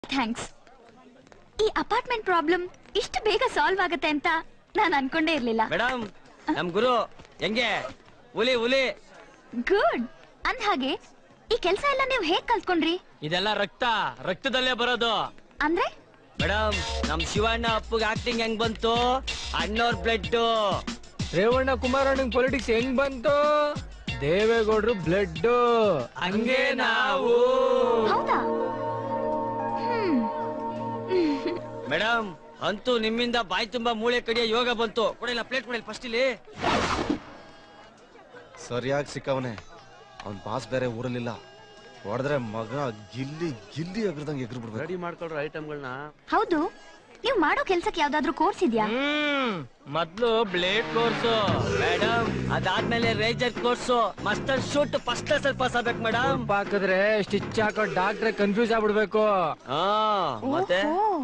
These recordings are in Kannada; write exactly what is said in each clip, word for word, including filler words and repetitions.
ಥ್ಯಾಂಕ್ಸ್. ಈ ಅಪಾರ್ಟ್ಮೆಂಟ್ ಪ್ರಾಬ್ಲಮ್ ಇಷ್ಟು ಬೇಗ ಸಾಲ್ವ್ ಆಗುತ್ತೆ ಅಂತ ನಾನು ಅನ್ಕೊಂಡೇ ಇರ್ಲಿಲ್ಲ. ಮೇಡಮ್, ನಮ್ ಗುರು ಹೆಂಗೆ ಹುಲಿ ಹುಲಿ. ಗುಡ್. ಅಂದ ಹಾಗೆ ಈ ಕೆಲಸ ಎಲ್ಲ ನೀವು ಹೇಗ್ ಕಲ್ತ್ಕೊಂಡ್ರಿ? ಇದೆಲ್ಲ ರಕ್ತ ರಕ್ತದಲ್ಲೇ ಬರೋದು. ಅಂದ್ರೆ ಮೇಡಮ್, ನಮ್ ಶಿವಣ್ಣ ಅಪ್ಪಗೆ ಆಕ್ಟಿಂಗ್ ಹೆಂಗ್ ಬಂತು, ಅಣ್ಣೋರ್ ಬ್ಲಡ್. ರೇವಣ್ಣ ಕುಮಾರಣ್ಣಂಗ್ ಪೊಲಿಟಿಕ್ಸ್ ಹೆಂಗ್ ಬಂತು, ದೇವೇಗೌಡರು ಬ್ಲಡ್. ಹಂಗೆ ನಾವು. ಹೌದಾ? ಮೇಡಮ್, ಅಂತೂ ನಿಮ್ಮಿಂದ ಬಾಯಿ ತುಂಬಾ ಮೂಳೆ ಕಡಿಯ ಯೋಗ ಬಂತು. ಕೊಡಿಲ್ಲ ಪ್ಲೇಟ್ ಕೊಡಿಲ್ಲ ಫಸ್ಟ್ ಇಲ್ಲಿ. ಸರಿಯಾಗಿ ಸಿಕ್ಕವನೆ. ಅವನ್ ಬಾಸ್ ಬೇರೆ ಊರಲ್ಲಿಲ್ಲ. ಹೊಡೆದ್ರೆ ಮಗ ಗಿಲ್ಲಿ ಗಿಲ್ಲಿ ಎಗರ್ದಂಗೆ ಎಗರ್ ಬಿಡ್ಬೇಕು. ರೆಡಿ ಮಾಡ್ಕೊಳ್ರ ಐಟಮ್ಗಳನ್ನ. ಹೌದು, ನೀವು ಮಾಡೋ ಕೆಲ್ಸಕ್ಕೆ ಯಾವ್ದಾದ್ರು ಕೋರ್ಸ್ ಇದೆಯಾ? ಹ್ಮ್ ಮೊದ್ಲು ಬ್ಲೇಡ್ ಕೋರ್ಸು ಮೇಡಮ್, ಅದಾದ್ಮೇಲೆ razor course, master shoot first class ಅಲ್ಲಿ ಪಾಸ್ ಆಗ್ಬೇಕು ಮೇಡಮ್. ಹಾಕಿದ್ರೆ ಸ್ಟಿಚ್ ಹಾಕೋ ಡಾಕ್ಟ್ರೆ ಕನ್ಫ್ಯೂಸ್ ಆಗ್ಬಿಡ್ಬೇಕು. ಹಾ ಮತ್ತೆ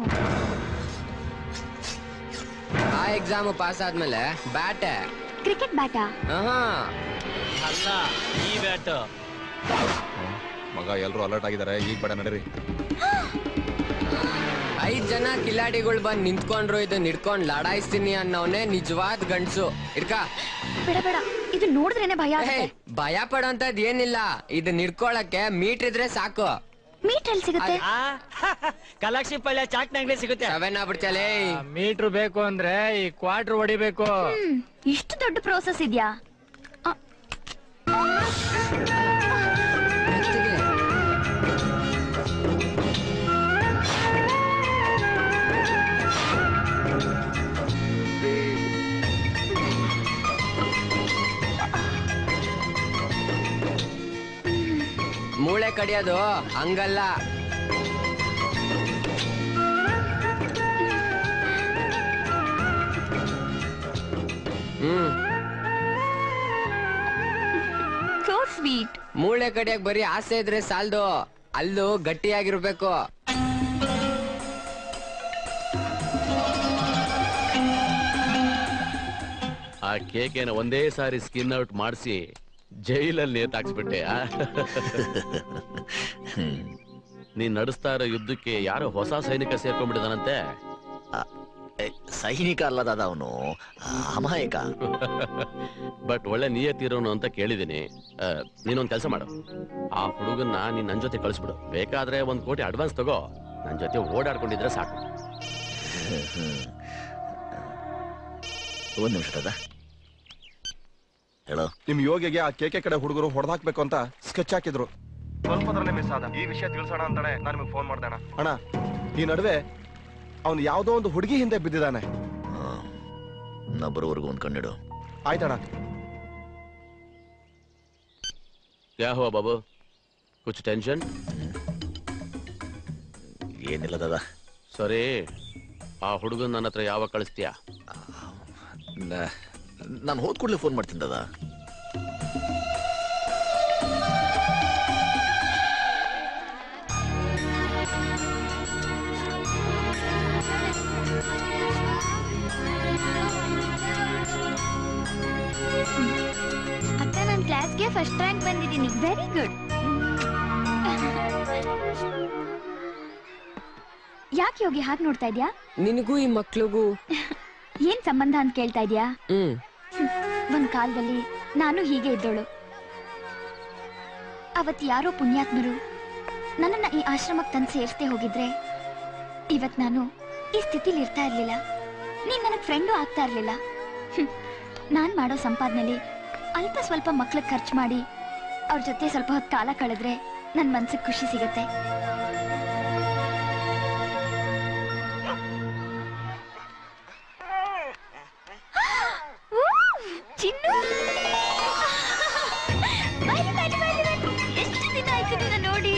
ಆ ಎಕ್ಸಾಮ್ ಪಾಸ್ ಆದ್ಮೇಲೆ ಬ್ಯಾಟ್. ಕ್ರಿಕೆಟ್ ಬ್ಯಾಟಾ? ಅಲ್ಲ, ಈ ಬ್ಯಾಟ್. ಮಗ ಎಲ್ರು ಅಲರ್ಟ್ ಆಗಿದ್ದಾರೆ, ಈಗ ಬೇಡ ನಡೀರಿ. ಐದ್ ಜನ ಕಿಲಾಡಿಗಳು ಬಂದ್ ನಿಂತ್ಕೊಂಡ್ರು, ಇದನ್ನ ಹಿಡ್ಕೊಂಡ್ ಲಡಾಯಿಸ್ತೀನಿ ಅನ್ನೋನೆ ನಿಜವಾದ ಗಂಡ್ಸು. ಇಡ್ಕ ಬೇಡ ಬೇಡ, ಇದು ನೋಡಿದ್ರೇನೆ ಭಯ ಆಗುತ್ತೆ. ಭಯ ಪಡೋಂತದ್ ಏನಿಲ್ಲ, ಇದನ್ನ ಹಿಡ್ಕೊಳಕ್ಕೆ ಮೀಟರ್ ಇದ್ರೆ ಸಾಕು. ಮೀಟರ್ ಎಲ್ಲಿ ಸಿಗುತ್ತೆ? ಕಲಾಕ್ಷಿ ಪಳ್ಳ ಚಾಟ್ನ ಅಂಗಡಿ ಸಿಗುತ್ತೆ. ಸೆವೆನ್ ಆಗ್ಬಿಡ್ತಲೇ. ಮೀಟರ್ ಬೇಕು ಅಂದ್ರೆ ಈ ಕ್ವಾರ್ಟರ್ ಹೊಡಿಬೇಕು. ಇಷ್ಟು ದೊಡ್ಡ ಪ್ರೋಸೆಸ್ ಇದೆಯಾ? ಮೂಳೆ ಕಡಿಯೋದು ಹಂಗಲ್ಲ. Hmm so sweet. ಮೂಳೆ ಕಡಿಯಕ್ ಬರೀ ಆಸೆ ಇದ್ರೆ ಸಾಲ್ದು, ಅಲ್ಲೂ ಗಟ್ಟಿಯಾಗಿರ್ಬೇಕು. ಆ ಕೇಕೇನ ಒಂದೇ ಸಾರಿ ಸ್ಕಿನ್ ಔಟ್ ಮಾಡಿಸಿ ಜೈಲಲ್ಲಿ ನೇತಾಕ್ಸ್ಬಿಟ್ಟೆ. ನೀನ್ ನಡೆಸ್ತಾ ಇರೋ ಯುದ್ಧಕ್ಕೆ ಯಾರೋ ಹೊಸ ಸೈನಿಕ ಸೇರ್ಕೊಂಡ್ಬಿಟ್ಟಿದಾನಂತೆ. ಸೈನಿಕ ಅಲ್ಲದಾದ ಅವನು, ಅಮಾಯಕ. ಬಟ್ ಒಳ್ಳೆ ನಿಯತ್ತಿರೋನು ಅಂತ ಕೇಳಿದೀನಿ. ನೀನೊಂದ್ ಕೆಲಸ ಮಾಡು, ಆ ಹುಡುಗನ್ನ ನೀನ್ ನನ್ ಜೊತೆ ಕಳಿಸ್ಬಿಡು. ಬೇಕಾದ್ರೆ ಒಂದ್ ಕೋಟಿ ಅಡ್ವಾನ್ಸ್ ತಗೋ, ನನ್ ಜೊತೆ ಓಡಾಡ್ಕೊಂಡಿದ್ರೆ ಸಾಕು. ಒಂದ್ ನಿಮಿಷ ಅದ ಹೇಳೋ. ನಿಮ್ ಯೋಗಿಗೆ ಆ ಕೇಕೆ ಕಡೆ ಹುಡುಗರು ಹೊಡೆದಾಕ್ಬೇಕು ಅಂತ ಸ್ಕೆಚ್ ಹಾಕಿದ್ರು. ಸ್ವಲ್ಪದ್ರಲ್ಲೇ ಮಿಸ್ ಆದ. ಈ ವಿಷಯ ತಿಳಿಸೋಣ ಅಂತಾನೆ ನಾನು ನಿಮಗೆ ಫೋನ್ ಮಾಡ್ದೆ ಅಣ್ಣ. ಈ ನಡುವೆ ಅವನು ಯಾವ್ದೋ ಒಂದು ಹುಡುಗಿ ಹಿಂದೆ ಬಿದ್ದಿದ್ದಾನೆ. ನಾ ಬರೋವರೆಗೂ ಒಂದ್ ಕಣ್ಣಿಡು. ಆಯ್ತಣ್ಣ. ಕ್ಯಾ ಹುವಾ ಬಾಬು, ಕುಚ್ ಟೆನ್ಷನ್? ಏನಿಲ್ಲ ದಾದಾ. ಸರಿ, ಆ ಹುಡುಗನ್ ನನ್ನ ಹತ್ರ ಯಾವಾಗ ಕಳಿಸ್ತೀಯಾ? ನಾನು ಹೋದ್ ಕೂಡಲೇ ಫೋನ್ ಮಾಡ್ತೀನಿ ದಾದಾ. ಅಕ್ಕ, ನನ್ನ ಕ್ಲಾಸ್ಗೆ ಫಸ್ಟ್ ರ್ಯಾಂಕ್ ಬಂದಿದ್ದೀನಿ. Very good. ಯಾಕೆ ಯೋಗಿ ಹಾಗೆ ನೋಡ್ತಾ ಇದ್ಯಾ? ನಿನಗೂ ಈ ಮಕ್ಳಿಗೂ ಏನ್ ಸಂಬಂಧ ಅಂತ ಕೇಳ್ತಾ ಇದ್ಯಾ? ಹ್ಮ್ ಒಂದ್ ಕಾಲದಲ್ಲಿ ನಾನು ಹೀಗೆ ಇದ್ದೋಳು. ಅವತ್ ಯಾರೋ ಪುಣ್ಯಾತ್ಮರು ನನ್ನನ್ನ ಈ ಆಶ್ರಮಕ್ಕೆ ತಂದು ಸೇರಿಸದೆ ಹೋಗಿದ್ರೆ ಇವತ್ ನಾನು ಈ ಸ್ಥಿತಿಲಿ ಇರ್ತಾ ಇರ್ಲಿಲ್ಲ. ನೀನ್ ನನಗ್ ಫ್ರೆಂಡು ಆಗ್ತಾ ಇರ್ಲಿಲ್ಲ. ನಾನ್ ಮಾಡೋ ಸಂಪಾದನೆಲಿ ಅಲ್ಪ ಸ್ವಲ್ಪ ಮಕ್ಳಿಗೆ ಖರ್ಚು ಮಾಡಿ ಅವ್ರ ಜೊತೆ ಸ್ವಲ್ಪ ಹೊತ್ತು ಕಾಲ ಕಳೆದ್ರೆ ನನ್ ಮನ್ಸಿಗೆ ಖುಷಿ ಸಿಗತ್ತೆ. ಚಿನ್ನು, ಎಷ್ಟು ದಿನ ಆಯ್ತು ನಿನ್ನ ನೋಡಿ.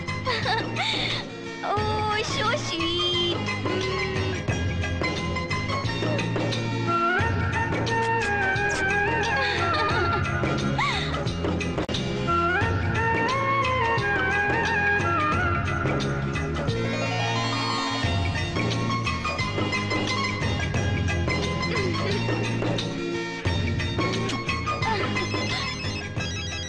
Oh so sweet.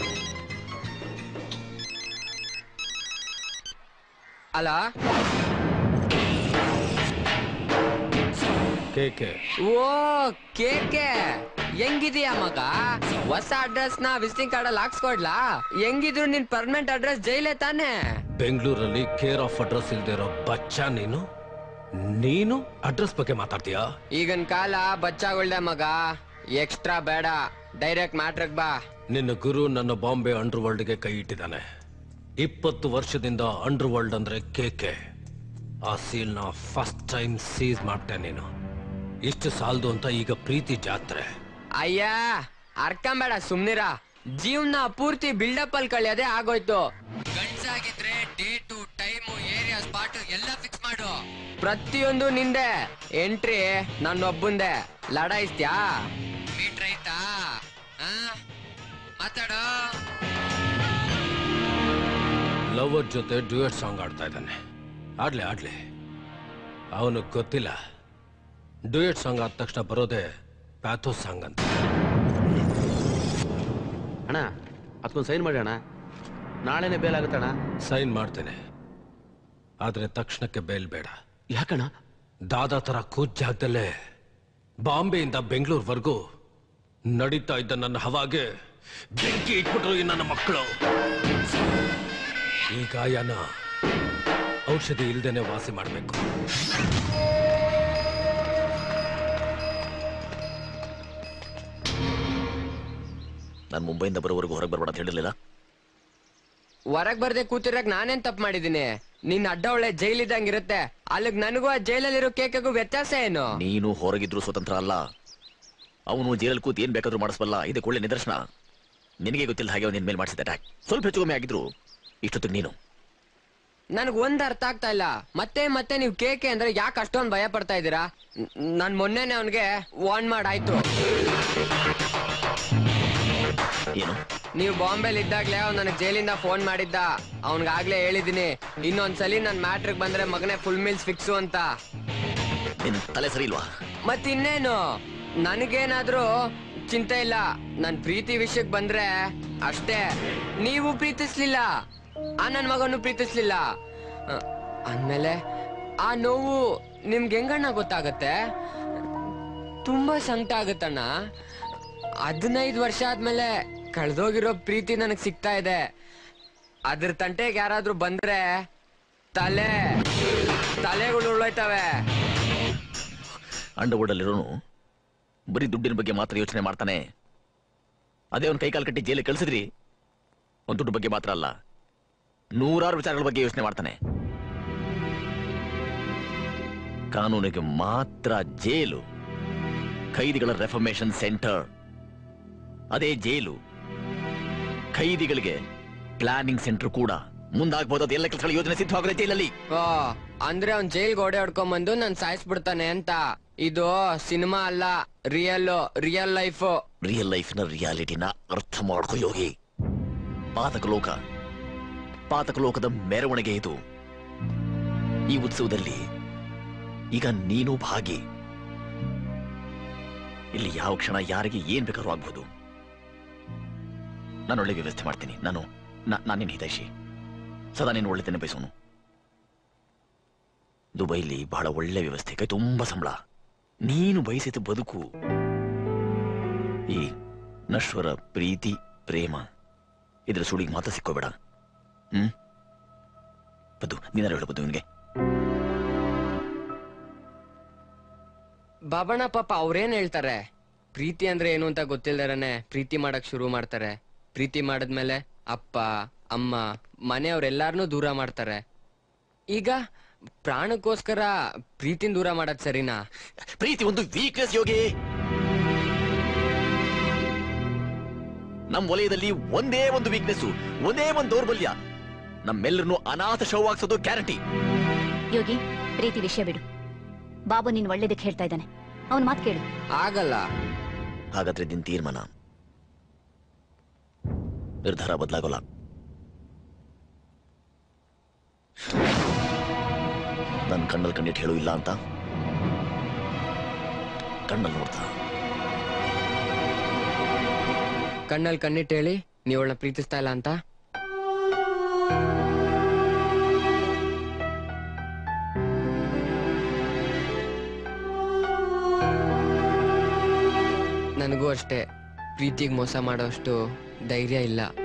ಅಲ್ಲ ಕೇಕೆ. ಓ ಕೇಕೆ ಹೆಂಗಿದೀಯ ಮಗ? ಹೊಸ ಅಡ್ರೆಸ್ ನ ವಿಸಿಟಿಂಗ್ ಕಾರ್ಡ್ ಅಲ್ಲಿ ಹಾಕ್ಸ್ಕೊಡ್ಲಾ? ಹೆಂಗಿದ್ರು ನಿನ್ ಪರ್ಮನೆಂಟ್ ಅಡ್ರೆಸ್ ಜೈಲೇ ತಾನೆ. ಬೆಂಗಳೂರಲ್ಲಿ ಕೇರ್ ಆಫ್ ಅಡ್ರೆಸ್ ಇಲ್ದಿರೋ ಬಚ್ಚ ನೀನು ನೀನು ಅಡ್ರೆಸ್ ಬಗ್ಗೆ ಮಾತಾಡ್ತೀಯಾ? ಈಗಿನ ಕಾಲ ಬಚ್ಚಾಗಳ್ದೆ ಮಗ, ಎಕ್ಸ್ಟ್ರಾ ಬೇಡ, ಡೈರೆಕ್ಟ್ ಮ್ಯಾಟ್ರಿಕ್ ಬಾ. ನಿನ್ನ ಗುರು ನನ್ನ ಬಾಂಬೆ ಅಂಡರ್ ವರ್ಲ್ಡ್ಗೆ ಕೈ ಇಟ್ಟಿದ್ದಾನೆ. ಇಪ್ಪತ್ತು ವರ್ಷದಿಂದ ಅಂಡರ್ ವರ್ಲ್ಡ್ ಅಂದ್ರೆ ಕೇಕೆ. ಆ ಸೀಲ್ನ ಫಸ್ಟ್ ಟೈಮ್ ಸೀಸ್ ಮಾಡ್ತೆ ನೀನು. ಇಷ್ಟು ಸಾಲದು ಅಂತ ಈಗ ಪ್ರೀತಿ ಜಾತ್ರೆ. ಅಯ್ಯ ಅರ್ಕಂಬೇಡ, ಸುಮ್ನಿರ. ಜೀವನ ಪೂರ್ತಿ ಬಿಲ್ಡಪ್ ಅಲ್ಲಿ ಕಳಿಯೋದೇ ಆಗೋಯ್ತು. ಗಂಡ್ಸಾಗಿದ್ರೆ ಡೇಟು ಟೈಮು ಏರಿಯಾ ಸ್ಪಾಟ್ ಎಲ್ಲ ಫಿಕ್ಸ್ ಮಾಡು. ಪ್ರತಿಯೊಂದು ನಿಂದೆ. ಎಂಟ್ರಿ ನನ್ನೊಬ್ಬಂದೆ. ಲಡಾಯಿಸ್ತ್ಯಾ? ಮೀಟ್ರ್ ಆಯ್ತಾ? ಮಾತಾಡೋ. ಲವರ್ ಜೊತೆ ಡ್ಯೂಯೆಟ್ ಸಾಂಗ್ ಆಡ್ತಾ ಇದ್ದಾನೆ. ಆಡ್ಲಿ ಆಡ್ಲಿ, ಅವನು ಗೊತ್ತಿಲ್ಲ ಡ್ಯೂಯೆಟ್ ಸಾಂಗ್ ಆದ ತಕ್ಷಣ ಬರೋದೇ ಪ್ಯಾಥೋ ಸಾಂಗ್ ಅಂತ. ಅಣ್ಣ ಅದಕ್ಕೊಂದು ಸೈನ್ ಮಾಡಿ ಅಣ್ಣ, ನಾಳೆನೆ ಬೇಲ್ ಆಗುತ್ತಣ್ಣ. ಸೈನ್ ಮಾಡ್ತೇನೆ, ಆದ್ರೆ ತಕ್ಷಣಕ್ಕೆ ಬೇಲ್ ಬೇಡ. ಯಾಕಣ್ಣ? ದಾದಾ ತರ ಕೂತ್ ಜಾಗದಲ್ಲೇ ಬಾಂಬೆಯಿಂದ ಬೆಂಗಳೂರ್ವರೆಗೂ ನಡೀತಾ ಇದ್ದ ನನ್ನ ಹವಾಗೆ ಬೆಂಕಿ ಇಟ್ಬಿಟ್ರು ಈ ನನ್ನ ಮಕ್ಕಳು. ಈ ಗಾಯನ ಔಷಧಿ ಇಲ್ದೇನೆ ವಾಸಿ ಮಾಡಬೇಕು. ನಾನು ಮುಂಬೈಯಿಂದ ಬರೋವರೆಗೂ ಹೊರಗೆ ಬರಬೇಡ ಅಂತ ಹೇಳಿರ್ಲಿಲ್ಲ? ಹೊರಗ್ ಬರ್ದೆ ಕೂತಿರಕ್ ನಾನೇನ್ ತಪ್ಪು ಮಾಡಿದೀನಿ? ನಿನ್ ಅಡ್ಡ ಒಳ್ಳೆ ಜೈಲಿದ್ದಂಗಿರುತ್ತೆ. ಅಲ್ಲಿಗ್ ನನಗೂ ಆ ಜೈಲಲ್ಲಿರೋ ಕೇಕೆಗೂ ವ್ಯತ್ಯಾಸ ಏನು? ನೀನು ಹೊರಗಿದ್ರು ಸ್ವತಂತ್ರ ಅಲ್ಲ. ಅವನು ಜೈಲಲ್ಲಿ ಕೂತ್ ಏನ್ ಬೇಕಾದ್ರೂ ಮಾಡಿಸಬಲ್ಲ. ಇದಕ್ಕೆ ಒಳ್ಳೆ ನಿದರ್ಶನ. ನಿನಗೆ ಗೊತ್ತಿಲ್ಲ ಹಾಗೆ ಅವನ ಮೇಲೆ ಮಾಡಿಸಿದ ಅಟ್ಯಾಕ್. ಸ್ವಲ್ಪ ಹೆಚ್ಚು ಕಮ್ಮಿ ಆಗಿದ್ರು ಇಷ್ಟೊತ್ತಿಗೆ ನೀನು. ನನ್ಗ್ ಒಂದ್ ಅರ್ಥ ಆಗ್ತಾ ಇಲ್ಲ. ಮತ್ತೆ ಮತ್ತೆ ನೀವ್ ಕೇಕೆ ಅಂದ್ರೆ ಯಾಕೆ ಅಷ್ಟೊಂದು ಭಯ ಪಡ್ತಾ ಇದ್ದೀರಾ? ನಾನ್ ಮೊನ್ನೆನೆ ಅವನ್ಗೆ ವಾರ್ನ್ ಮಾಡಾಯ್ತು. ಏನು? ನೀವು ಬಾಂಬೆಲ್ ಇದ್ದಾಗ್ಲೇ ಅವ್ನು ನನಗೆ ಜೈಲಿಂದ ಫೋನ್ ಮಾಡಿದ್ದ. ಅವನ್ಗಾಗ್ಲೇ ಹೇಳಿದೀನಿ, ಇನ್ನೊಂದ್ಸಲಿ ನನ್ ಮ್ಯಾಟ್ರಿಕ್ ಬಂದ್ರೆ ಮಗನೇ ಫುಲ್ ಮೀಲ್ಸ್ ಫಿಕ್ಸು ಅಂತ. ನಿನ್ ತಲೆ ಸರಿ ಇಲ್ವಾ? ಮತ್ ಇನ್ನೇನು, ನನಗೇನಾದ್ರೂ ಚಿಂತೆ ಇಲ್ಲ. ನನ್ ಪ್ರೀತಿ ವಿಷಯಕ್ ಬಂದ್ರೆ ಅಷ್ಟೇ. ನೀವು ಪ್ರೀತಿಸ್ಲಿಲ್ಲ, ಆ ನನ್ ಮಗನು ಪ್ರೀತಿಸ್ಲಿಲ್ಲ ಅಂದ್ಮೇಲೆ ಆ ನೋವು ನಿಮ್ಗೆ ಹೆಂಗಣ್ಣ ಗೊತ್ತಾಗತ್ತೆ? ತುಂಬಾ ಸಂಕಟ ಆಗತ್ತಣ್ಣ. ಹದಿನೈದು ವರ್ಷ ಆದ್ಮೇಲೆ ಕಳ್ದೋಗಿರೋ ಪ್ರೀತಿ ನನಗ್ ಸಿಗ್ತಾ ಇದೆ. ಅದ್ರ ತಂಟೆಗೆ ಯಾರಾದ್ರೂ ಬಂದ್ರೆ ತಲೆ ತಲೆಗಳು ಉಳ್ಳೋಯ್ತವೆ. ಅಂಡರ್ವರ್ಲ್ಡ್ ಅಲ್ಲಿರೋನು ಬರೀ ದುಡ್ಡಿನ ಬಗ್ಗೆ ಮಾತ್ರ ಯೋಚನೆ ಮಾಡ್ತಾನೆ. ಅದೇ ಅವ್ನ ಕೈಕಾಲು ಕಟ್ಟಿ ಜೈಲಿಗೆ ಕಳಿಸಿದ್ರಿ, ಒಂದ್ ದುಡ್ಡು ಬಗ್ಗೆ ಮಾತ್ರ ಅಲ್ಲ, ನೂರಾರು ವಿಚಾರಗಳ ಬಗ್ಗೆ ಯೋಚನೆ ಮಾಡ್ತಾನೆ. ಕಾನೂನಿಗೆ ಮಾತ್ರ ಜೈಲು, ಖೈದಿಗಳ ರೆಫರ್ಮೇಶನ್ ಸೆಂಟರ್. ಅದೇ ಜೈಲು ಖೈದಿಗಳಿಗೆ ಪ್ಲಾನಿಂಗ್ ಸೆಂಟರ್ ಕೂಡ. ಮುಂದಾಗ್ಬೋದು ಎಲ್ಲ ಕೆಲಸಗಳ ಯೋಜನೆ ಸಿದ್ಧವಾಗಿದೆ ಜೈಲಲ್ಲಿ. ಓ ಅಂದ್ರೆ ಅವ್ನ್ ಜೈಲ್ಗೆ ಓಡೆ ಹೊಡ್ಕೊಂಬಂದು ನಾನ್ ಸಾಯಿಸ್ಬಿಡ್ತಾನೆ ಅಂತ. ಇದು ಸಿನಿಮಾ ಅಲ್ಲ, real real life. Real life ನ ರಿಯಾಲಿಟಿನ ಅರ್ಥ ಮಾಡ್ಕೊ ಯೋಗಿ. ಪಾತಕ ಲೋಕ, ಪಾತಕ ಲೋಕದ ಮೆರವಣಿಗೆ ಇದು. ಈ ಉತ್ಸವದಲ್ಲಿ ಈಗ ನೀನು ಭಾಗಿ. ಇಲ್ಲಿ ಯಾವ ಕ್ಷಣ ಯಾರಿಗೆ ಏನ್ ಬೇಕಾದ್ರೂ ಆಗ್ಬಹುದು. ನಾನು ಒಳ್ಳೆ ವ್ಯವಸ್ಥೆ ಮಾಡ್ತೀನಿ. ನಾನು ನಾನೇನು ಹಿತೈಷಿ, ಸದಾ ನೀನು ಒಳ್ಳೆತನ ಬಯಸೋನು. ದುಬೈಲಿ ಬಹಳ ಒಳ್ಳೆ ವ್ಯವಸ್ಥೆ, ಕೈ ತುಂಬಾ ಸಂಬಳ. ನೀನು ಬಯಸಿದ ಬದುಕು ಈ ನಶ್ವರ ಪ್ರೀತಿ ಪ್ರೇಮ ಇದ್ರ ಸುಳಿಗೆ ಮಾತ್ರ ಸಿಕ್ಕೋಬೇಡ. ಹ್ಮ್ ಬದ್ದು ನೀನಾರು ಹೇಳಬಹುದು ನಿನ್ಗೆ. ಬಾಬಣ್ಣ ಪಾಪ ಅವ್ರೇನ್ ಹೇಳ್ತಾರೆ? ಪ್ರೀತಿ ಅಂದ್ರೆ ಏನು ಅಂತ ಗೊತ್ತಿಲ್ದಾರನೆ ಪ್ರೀತಿ ಮಾಡಕ್ ಶುರು ಮಾಡ್ತಾರೆ. ಪ್ರೀತಿ ಮಾಡದ್ಮೇಲೆ ಅಪ್ಪ ಅಮ್ಮ ಮನೆಯವ್ರೆಲ್ಲಾರನ್ನೂ ದೂರ ಮಾಡ್ತಾರೆ. ಈಗ ಪ್ರಾಣಕ್ಕೋಸ್ಕರ ಪ್ರೀತಿನ ದೂರ ಮಾಡದ್ ಸರಿನಾ? ಪ್ರೀತಿ ಒಂದು ವೀಕ್ನೆಸ್ ಯೋಗಿ. ನಮ್ ವಲಯದಲ್ಲಿ ಒಂದೇ ಒಂದು ವೀಕ್ನೆಸ್, ಒಂದೇ ಒಂದು ದೌರ್ಬಲ್ಯ. ನಮ್ಮೆಲ್ಲರನ್ನು ಅನಾಥ ಶವವಾಗಿಸೋದು ಗ್ಯಾರಂಟಿ. ಯೋಗಿ, ಪ್ರೀತಿ ವಿಷಯ ಬಿಡು. ಬಾಬು ನೀನ್ ಒಳ್ಳೇದಕ್ಕೆ ಹೇಳ್ತಾ ಇದ್ದಾನೆ, ಅವನ್ ಮಾತು ಕೇಳು. ಆಗಲ್ಲ. ಹಾಗಾದ್ರೆ ನಿನ್ ತೀರ್ಮಾನ, ನಿರ್ಧಾರ ಬದಲಾಗೋಲ್ಲ. ನನ್ ಕಣ್ಣಲ್ಲಿ ಕಣ್ಣಿಟ್ಟು ಹೇಳು ಇಲ್ಲ ಅಂತ. ಕಣ್ಣಲ್ಲಿ ನೋಡ್ತಾ ಕಣ್ಣಲ್ಲಿ ಕಣ್ಣಿಟ್ಟು ಹೇಳಿ ನೀವಳನ್ನ ಪ್ರೀತಿಸ್ತಾ ಇಲ್ಲ ಅಂತ. ನನಗೂ ಅಷ್ಟೇ ಪ್ರೀತಿಗೆ ಮೋಸ ಮಾಡೋಷ್ಟು ಧೈರ್ಯ ಇಲ್ಲ.